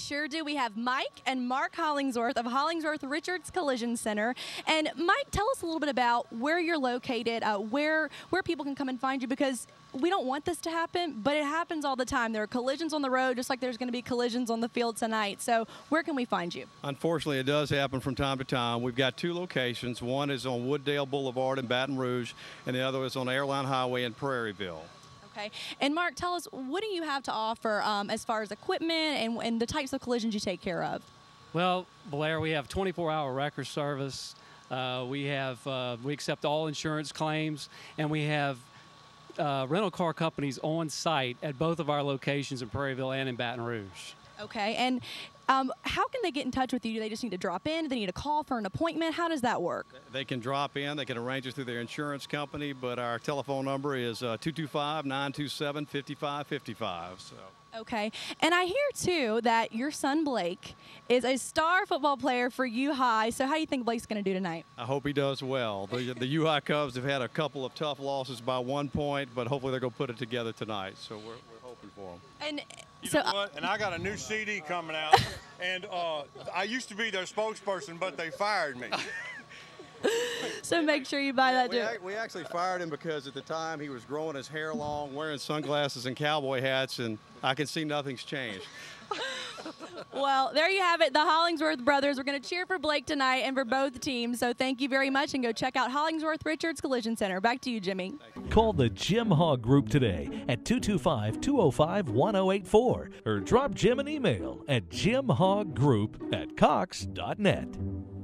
sure do. We have Mike and Mark Hollingsworth of Hollingsworth Richards Collision Center. And Mike, tell us a little bit about where you're located, where people can come and find you, because we don't want this to happen, but it happens all the time. There are collisions on the road, just like there's going to be collisions on the field tonight. So where can we find you? Unfortunately, it does happen from time to time. We've got two locations. One is on Wooddale Boulevard in Baton Rouge, and the other is on Airline Highway in Prairieville. Okay. And Mark, tell us, what do you have to offer as far as equipment and the types of collisions you take care of? Well, Blair, we have 24-hour record service. We accept all insurance claims, and we have rental car companies on site at both of our locations in Prairieville and in Baton Rouge. Okay. And how can they get in touch with you? Do they just need to drop in? Do they need a call for an appointment? How does that work? They can drop in. They can arrange it through their insurance company, but our telephone number is 225-927-5555. Okay. And I hear, too, that your son Blake is a star football player for U High. So how do you think Blake's going to do tonight? I hope he does well. The U High Cubs have had a couple of tough losses by 1 point, but hopefully they're going to put it together tonight. So we're hoping for them. And you know what? And I got a new CD coming out, and I used to be their spokesperson, but they fired me. So make sure you buy that, too. We actually fired him because at the time he was growing his hair long, wearing sunglasses and cowboy hats, and I can see nothing's changed. Well, there you have it. The Hollingsworth brothers. We're going to cheer for Blake tonight and for both teams. So thank you very much, and go check out Hollingsworth Richards Collision Center. Back to you, Jimmy. Call the Jim Hogg Group today at 225-205-1084 or drop Jim an email at jimhoggroup@cox.net.